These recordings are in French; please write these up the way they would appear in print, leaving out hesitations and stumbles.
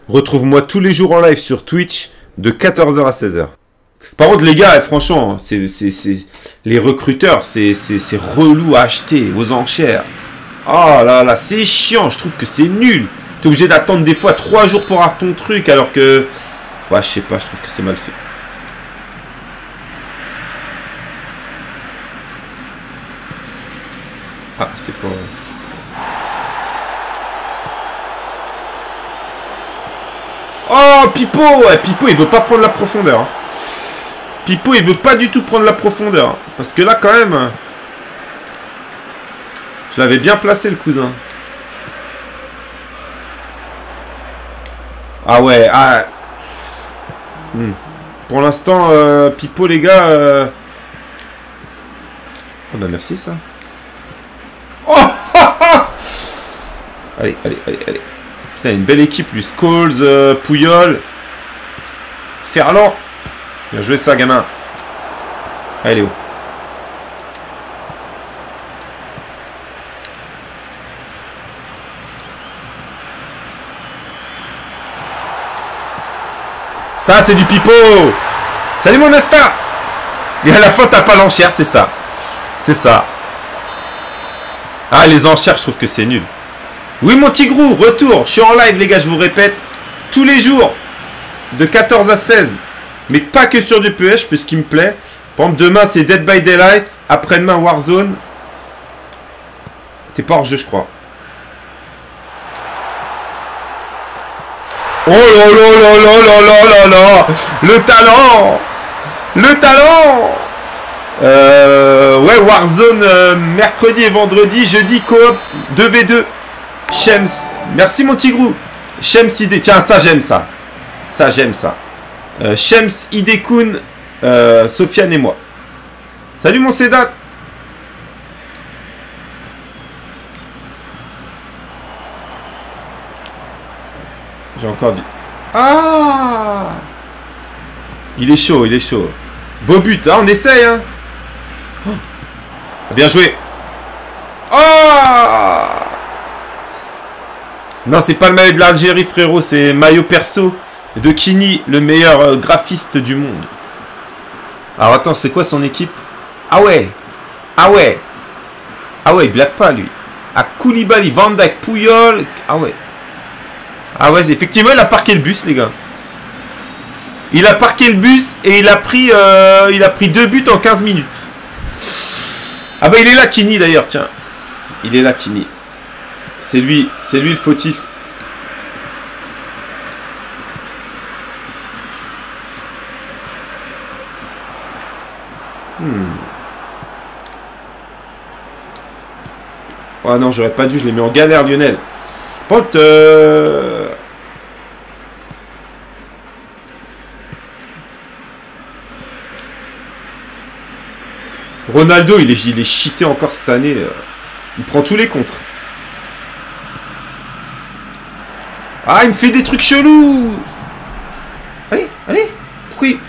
Retrouve-moi tous les jours en live sur Twitch de 14 h à 16 h. Par contre, les gars, franchement, les recruteurs, c'est relou à acheter aux enchères. Oh là là, c'est chiant, je trouve que c'est nul. T'es obligé d'attendre des fois 3 jours pour avoir ton truc, alors que... Ouais, je sais pas, je trouve que c'est mal fait. Ah, c'était pas... Oh, Pipo! Ouais, Pipo, il veut pas prendre la profondeur. Hein. Pipo, il veut pas du tout prendre la profondeur. Hein. Parce que là, quand même... Je l'avais bien placé, le cousin. Ah ouais, ah... Pour l'instant, Pipo, les gars... Oh bah merci, ça. Oh allez, allez, allez, allez. Putain, une belle équipe, lui. Scholes, Puyol. Ferland. Bien joué ça, gamin. Allez, Léo. Ça, c'est du pipeau. Salut, mon Nesta. Et à la fois, t'as pas l'enchère, c'est ça. C'est ça. Ah, les enchères, je trouve que c'est nul. Oui, mon Tigrou, retour. Je suis en live, les gars, je vous répète. Tous les jours. De 14 à 16. Mais pas que sur du PH, parce qu'il me plaît. Par exemple, demain, c'est Dead by Daylight. Après-demain, Warzone. T'es pas hors jeu, je crois. Oh là là là là là là là là. Le talent. Le talent. Ouais, Warzone, mercredi et vendredi. Jeudi, coop 2v2. Shems. Merci, mon Tigrou. Shems ID. Tiens, ça, j'aime ça. Ça, j'aime ça. Shems, Idekun, Sofiane et moi. Salut, mon Sedat. J'ai encore du... Ah! Il est chaud, il est chaud. Beau but, hein, on essaye, hein. Oh. Bien joué. Oh! Non, c'est pas le maillot de l'Algérie, frérot. C'est maillot perso de Kini, le meilleur graphiste du monde. Alors, attends, c'est quoi son équipe? Ah ouais. Ah ouais. Ah ouais, il blague pas, lui. À Koulibaly, Van Dijk, Puyol. Ah ouais. Ah ouais, effectivement, il a parqué le bus, les gars. Il a parqué le bus et il a pris 2 buts en 15 minutes. Ah bah, il est là, Kini, d'ailleurs, tiens. Il est là, Kini. C'est lui le fautif. Oh non, j'aurais pas dû, je l'ai mis en galère, Lionel. Pote, Ronaldo, il est cheaté encore cette année. Il prend tous les contres. Ah, il me fait des trucs chelous. Allez, allez. Pourquoi il...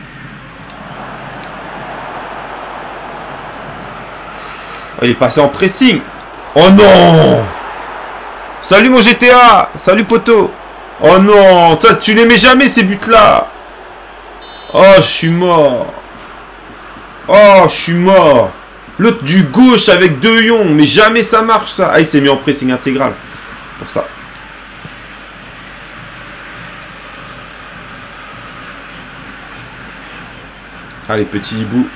Oh, il est passé en pressing. Oh non. Salut mon GTA. Salut poto. Oh non. Toi, tu les mets jamais ces buts-là. Oh, je suis mort. Oh, je suis mort. L'autre du gauche avec 2 ions. Mais jamais ça marche, ça. Ah, il s'est mis en pressing intégral. Pour ça. Allez, petit hibou.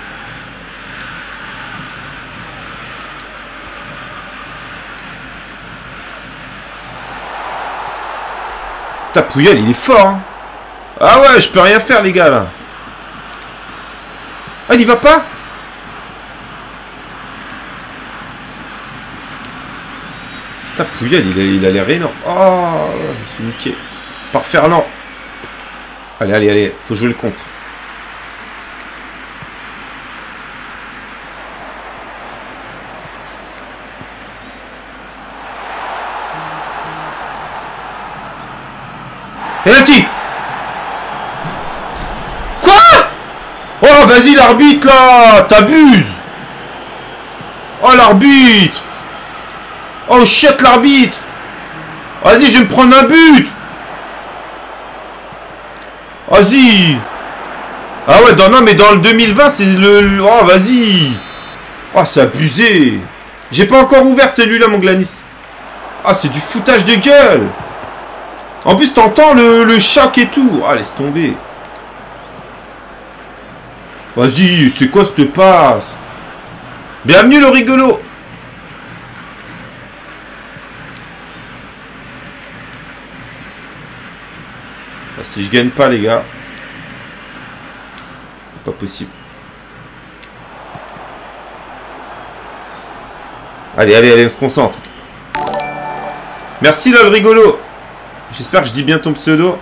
Putain, Puyol, il est fort, hein. Ah ouais, je peux rien faire, les gars, là. Ah, il y va pas? Putain, Puyol, il a l'air énorme. Oh, je me suis niqué. Par Ferland. Allez, allez, allez. Faut jouer le contre. Penalty! Quoi? Oh, vas-y, l'arbitre, là! T'abuses! Oh, l'arbitre! Oh, shit, l'arbitre! Vas-y, je vais me prendre un but! Vas-y. Ah ouais, non, mais dans le 2020, c'est le... Oh, vas-y. Oh, c'est abusé. J'ai pas encore ouvert celui-là, mon Glanis. Ah, c'est du foutage de gueule. En plus, t'entends le choc et tout. Ah, laisse tomber. Vas-y, c'est quoi cette passe? Bienvenue, le rigolo. Ah, si je gagne pas, les gars. Pas possible. Allez, allez, allez, on se concentre. Merci, là, le rigolo. J'espère que je dis bien ton pseudo.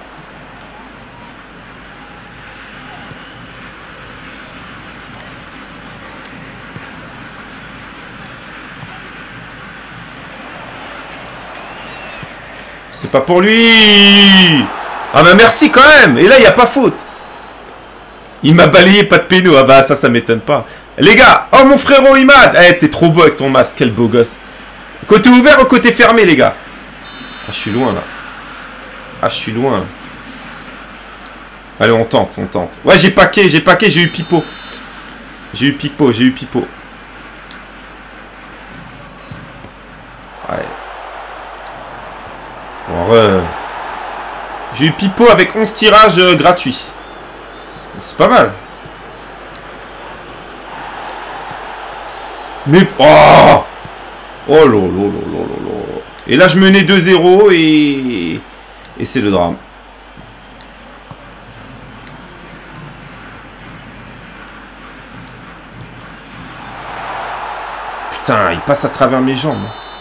C'est pas pour lui. Ah bah merci quand même. Et là, il n'y a pas faute. Il m'a balayé, pas de péno. Ah bah ça m'étonne pas. Les gars, oh mon frérot Imad. Eh, t'es trop beau avec ton masque, quel beau gosse. Côté ouvert ou côté fermé, les gars? Ah, je suis loin, là. Ah, je suis loin, là. Allez, on tente, on tente. Ouais, j'ai paqué, j'ai eu pipeau. J'ai eu pipeau. Ouais. Bon, j'ai eu pipeau avec 11 tirages gratuits. C'est pas mal. Mais... Oh! Oh là là là là là. Et là, je menais 2-0 et c'est le drame. Putain, il passe à travers mes jambes.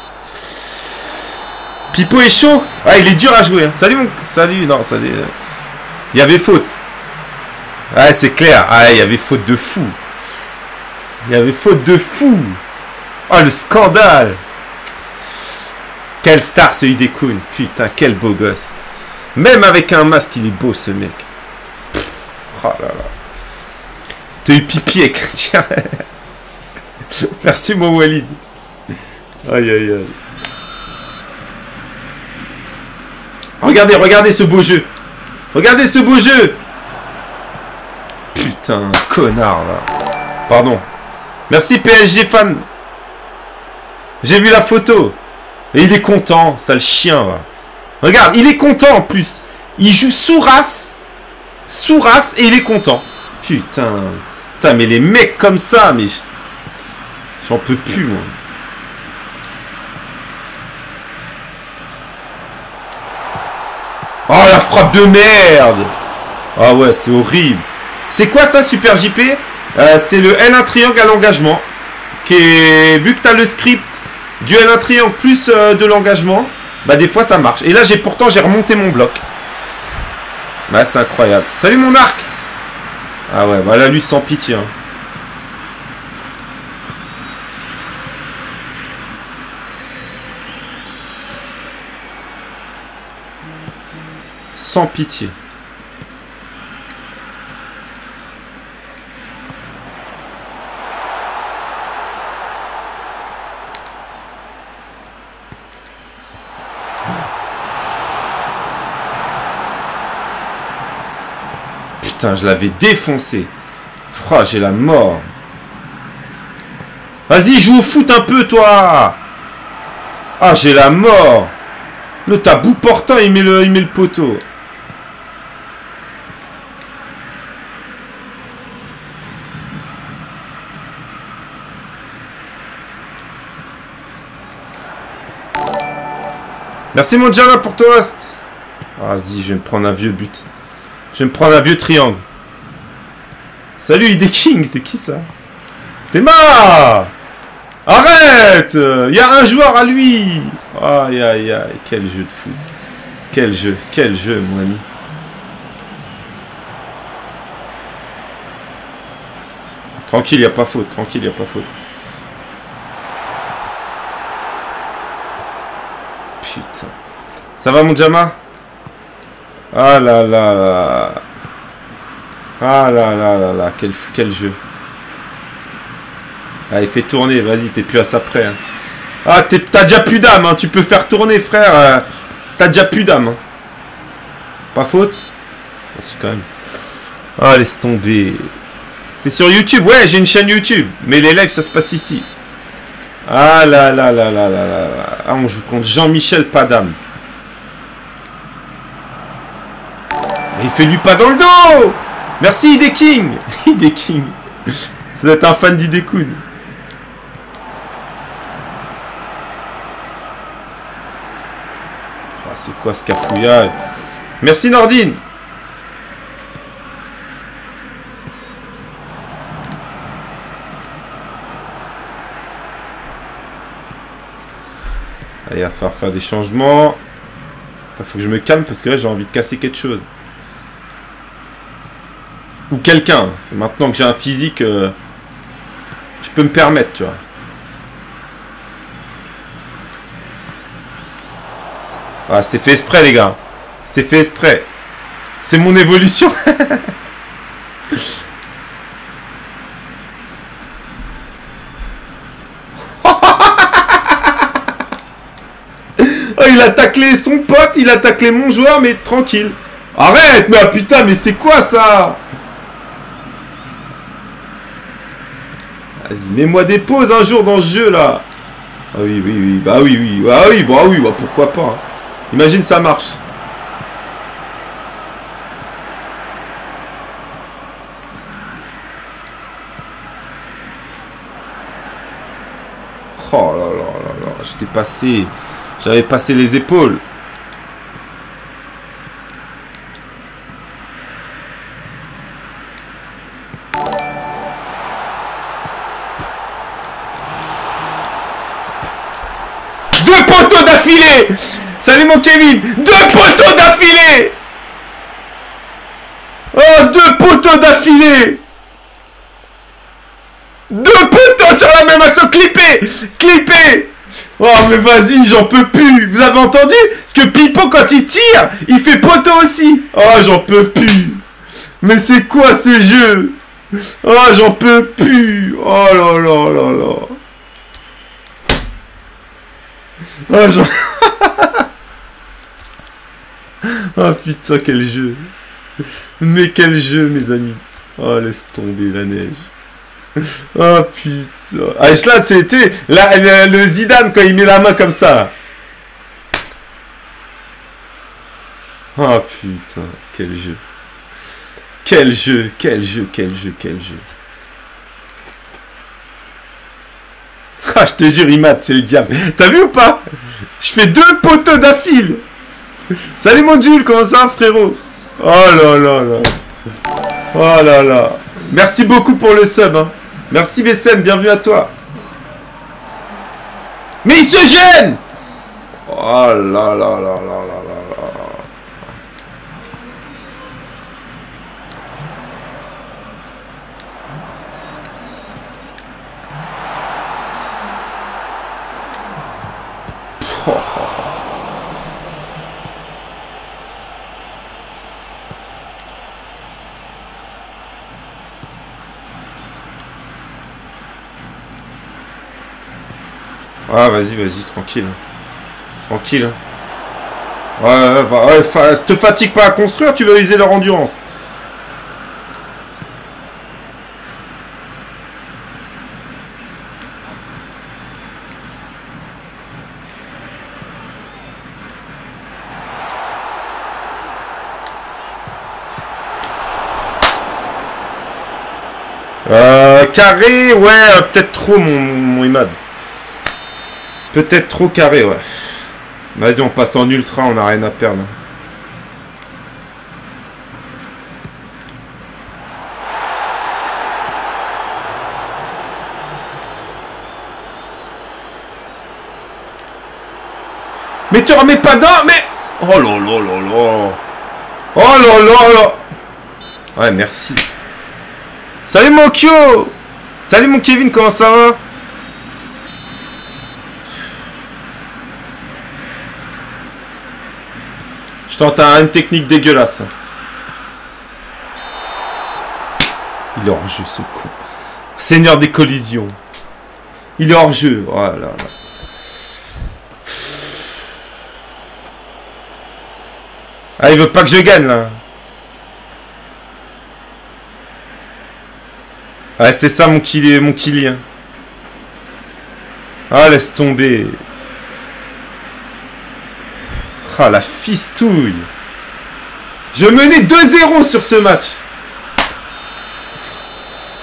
Pipo est chaud. Ah, il est dur à jouer. Hein. Salut, mon... Salut, non, salut. Il y avait faute. Ouais, c'est clair. Ah, il y avait faute de fou. Il y avait faute de fou. Oh, le scandale. Quelle star, ce Hidekun. Putain, quel beau gosse. Même avec un masque, il est beau, ce mec. Pff, oh là là. T'as eu pipi avec un tir. Merci, mon Walid. Aïe, aïe, aïe. Regardez, regardez ce beau jeu. Regardez ce beau jeu. Putain, connard, là. Pardon. Merci, PSG fan. J'ai vu la photo. Et il est content, sale chien, là. Regarde, il est content, en plus. Il joue sous race. Sous race, et il est content. Putain. Putain, mais les mecs comme ça, mais... J'en peux plus, moi. Oh, la frappe de merde. Ah ouais, c'est horrible. C'est quoi ça, Super JP? C'est le L1 triangle à l'engagement. Qui est... Vu que tu as le script du L1 triangle plus de l'engagement, bah des fois ça marche. Et là, pourtant, j'ai remonté mon bloc. Bah, c'est incroyable. Salut, mon arc. Ah ouais, bah là, lui, sans pitié. Hein. Sans pitié. Putain, je l'avais défoncé. Fra, j'ai la mort. Vas-y, joue au foot un peu, toi. Ah, j'ai la mort. Le tabou portant, il met le poteau. Merci, mon Java, pour ton host. Vas-y, je vais me prendre un vieux but. Je vais me prendre un vieux triangle. Salut, Hideking, c'est qui ça? Théma! Arrête! Il y a un joueur à lui! Aïe, aïe, aïe, quel jeu de foot. Quel jeu, mon ami. Tranquille, il n'y a pas faute, tranquille, il n'y a pas faute. Putain. Ça va, mon Jama? Ah là là là. Ah là là là là. Quel jeu. Allez, fais tourner. Vas-y, t'es plus à ça près. Hein. Ah, t'as déjà plus d'âme. Hein. Tu peux faire tourner, frère. T'as déjà plus d'âme. Hein. Pas faute? C'est quand même... Ah, laisse tomber. T'es sur YouTube? Ouais, j'ai une chaîne YouTube. Mais les lives, ça se passe ici. Ah là là là là là là là. Ah, on joue contre Jean-Michel Padam. Mais il fait lui pas dans le dos. Merci Hideking. Hideking. Ça doit être un fan d'Hidekun. Ah, c'est quoi ce cafouillage? Merci Nordine. Allez, il va falloir faire des changements. Il faut que je me calme parce que là j'ai envie de casser quelque chose. Ou quelqu'un. Maintenant que j'ai un physique, je peux me permettre, tu vois. Ah, c'était fait exprès, les gars. C'était fait exprès. C'est mon évolution. Oh, il a taclé son pote, il a taclé mon joueur, mais tranquille. Arrête, mais ah, putain, mais c'est quoi ça? Vas-y, mets-moi des pauses un jour dans ce jeu là. Ah oui, oui, oui, bah oui, oui, ah oui, bah oui, bah pourquoi pas. Hein. Imagine ça marche. Oh là là là là, j'étais passé, j'avais passé les épaules. Deux poteaux d'affilée. Salut mon Kevin. Deux poteaux d'affilée. Oh, deux poteaux d'affilée. Deux poteaux sur la même action. Clippé. Clippé. Oh, mais vas-y, j'en peux plus. Vous avez entendu? Parce que Pipo, quand il tire, il fait poteau aussi. Oh, j'en peux plus. Mais c'est quoi ce jeu? Oh, j'en peux plus. Oh là là là là. Oh, j'en... Oh putain, quel jeu. Mais quel jeu, mes amis. Oh, laisse tomber la neige. Oh putain. Ah, là, c'était le Zidane quand il met la main comme ça. Oh putain, quel jeu. Quel jeu, quel jeu, quel jeu, quel jeu. Ah, je te jure, Imad, c'est le diable. T'as vu ou pas? Je fais deux poteaux d'affilée. Salut mon Jules, comment ça, frérot? Oh là là là. Oh là là. Merci beaucoup pour le sub. Hein. Merci BSM, bienvenue à toi. Mais il se gêne. Oh là là là là là là là. Oh. Ah, vas-y, vas-y, tranquille. Tranquille. Ouais, te fatigue pas à construire, tu vas user leur endurance. Carré, ouais, peut-être trop mon Imad. Peut-être trop carré, ouais. Vas-y, on passe en ultra, on n'a rien à perdre. Mais tu remets pas dedans, mais... Oh là là là là. Oh là là là. Ouais, merci. Salut mon Kyo. Salut mon Kevin, comment ça va? Je tente une technique dégueulasse. Il est hors jeu, ce con. Seigneur des collisions. Il est hors jeu. Oh là là. Ah, il veut pas que je gagne, là. Ouais, c'est ça mon Kylian. Ah, laisse tomber. Ah, la fistouille. Je menais 2-0 sur ce match.